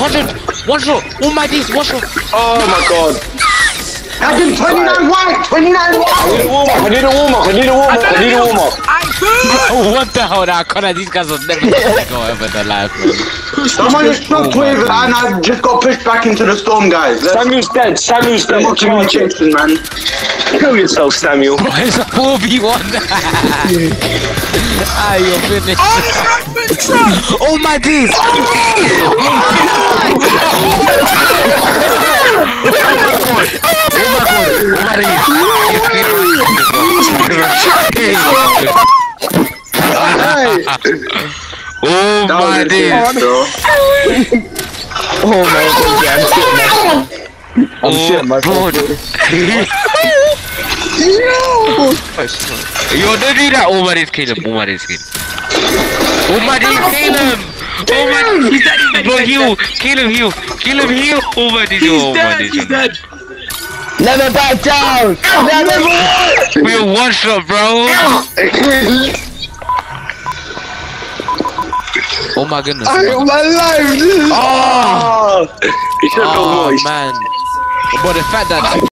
100. One shot. Oh my days. One shot. Oh my god. I did 29 white. 29 white. I need a warm up. I need a warm up. I need a warm up. Oh, what the hell? Now, Connor, these guys will never go ever in their life, man. Someone just knocked with and I just got pushed back into the storm, guys. Samuel's dead. Samuel's dead. Come on, Jason, man. Kill yourself, Samuel. Bro, it's a 4v1. Ah, you're finished. Oh my days. Oh my days. Oh my god, I'm shitting myself. Yo, don't do that. Oh my days, Caleb. Oh my days, Caleb. Oh my days, Caleb. Oh my days, he's dead. Bro, heal. Caleb, heal. Caleb, heal. Oh my days, oh my days. He's dead. Never back down! Never We're one shot, bro. Oh my goodness. my life! Oh, You should have oh voiced. man. But the fact that